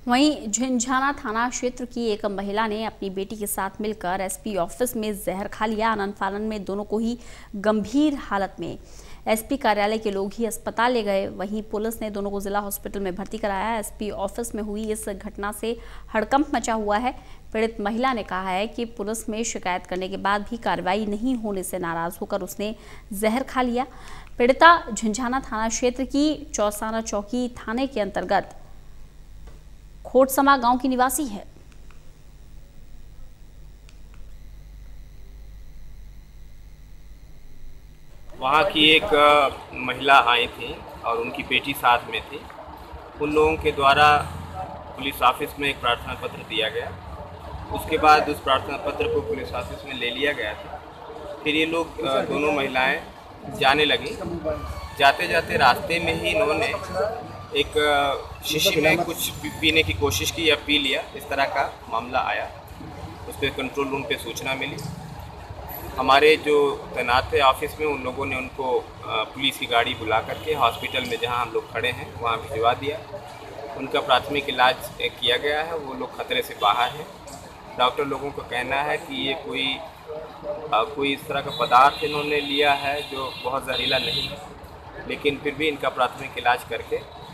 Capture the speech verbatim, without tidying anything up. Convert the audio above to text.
वहीं झिंझाना थाना क्षेत्र की एक महिला ने अपनी बेटी के साथ मिलकर एसपी ऑफिस में जहर खा लिया। आनन फानन में दोनों को ही गंभीर हालत में एसपी कार्यालय के लोग ही अस्पताल ले गए। वहीं पुलिस ने दोनों को जिला हॉस्पिटल में भर्ती कराया। एसपी ऑफिस में हुई इस घटना से हड़कंप मचा हुआ है। पीड़ित महिला ने कहा है कि पुलिस में शिकायत करने के बाद भी कार्रवाई नहीं होने से नाराज होकर उसने जहर खा लिया। पीड़िता झिंझाना थाना क्षेत्र की चौसाना चौकी थाने के अंतर्गत खोटसमा गांव की निवासी है। वहाँ की एक महिला आई थी और उनकी बेटी साथ में थी। उन लोगों के द्वारा पुलिस ऑफिस में एक प्रार्थना पत्र दिया गया। उसके बाद उस प्रार्थना पत्र को पुलिस ऑफिस में ले लिया गया था। फिर ये लोग दोनों महिलाएं जाने लगी। जाते जाते रास्ते में ही इन्होंने एक शीशी में कुछ पीने की कोशिश की या पी लिया, इस तरह का मामला आया। उस पर कंट्रोल रूम पे सूचना मिली। हमारे जो तैनात थे ऑफिस में, उन लोगों ने उनको पुलिस की गाड़ी बुला करके हॉस्पिटल में जहां हम लोग खड़े हैं वहां भिजवा दिया। उनका प्राथमिक इलाज किया गया है। वो लोग खतरे से बाहर हैं। डॉक्टर लोगों का कहना है कि ये कोई आ, कोई इस तरह का पदार्थ इन्होंने लिया है जो बहुत जहरीला नहीं है, लेकिन फिर भी इनका प्राथमिक इलाज करके